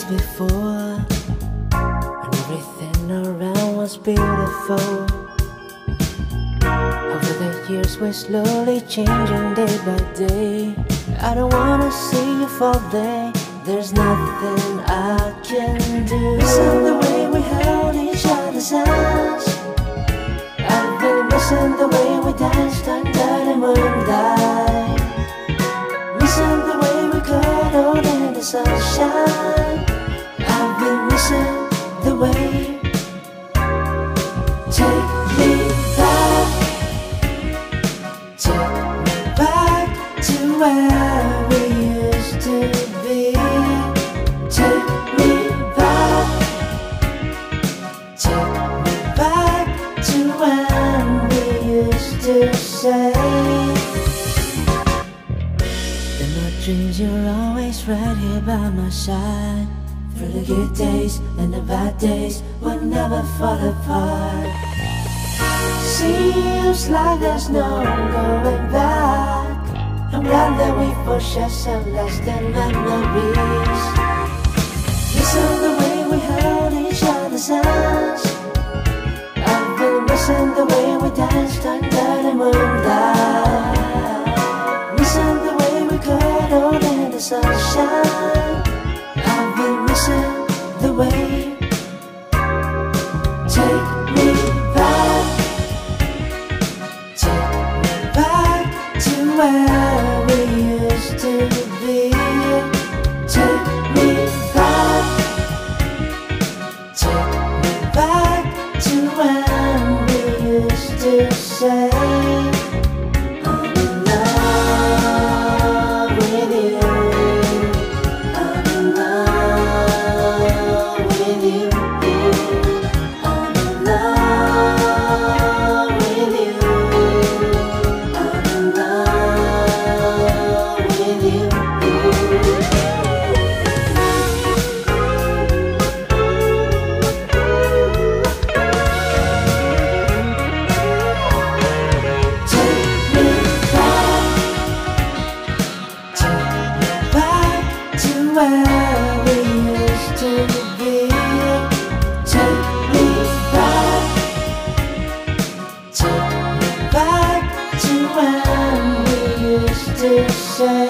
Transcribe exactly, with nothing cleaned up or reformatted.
before, when everything around was beautiful. Over the years we're slowly changing day by day. I don't wanna see you fall there. There's nothing I can do. Missing the way we held each other's hands. I've been missing the way we danced under the moonlight. Missing the way we cuddled in the sunshine. I've been missing the way. Take me back, take me back to where we used to be. Take me back, take me back to when we used to say. In my dreams you're always right here by my side. Through the good days and the bad days, we'll never fall apart. Seems like there's no going back. I'm glad that we both share some lasting memories. Missing the way we held each other's hands. I've been missing the way we danced under the moonlight. Missing the way we cuddled in the sunshine. I've been missing the way. Take me back, take me back to where we used to be. Take me back, take me back to when we used to say, I'm in love with you. I'm in love with you. I'm in love with you. I'm in love with you. Take me back, take me back to where we used to be. Take me back, take me back to when we used to say.